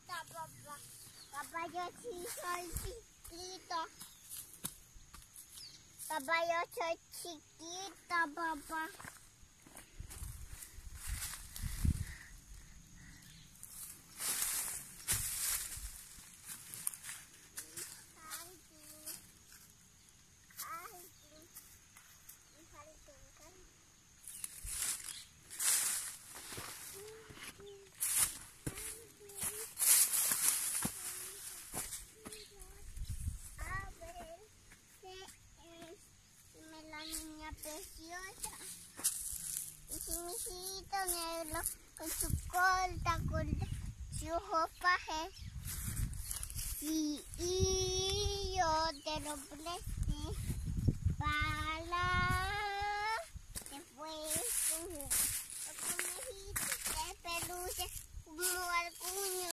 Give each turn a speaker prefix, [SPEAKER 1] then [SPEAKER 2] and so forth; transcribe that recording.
[SPEAKER 1] papá. Papá, yo sí soy chiquito. Papá, yo soy chiquita, papá. Preciosa y su mijito negro con su colta, con su ropaje y yo te lo presté para después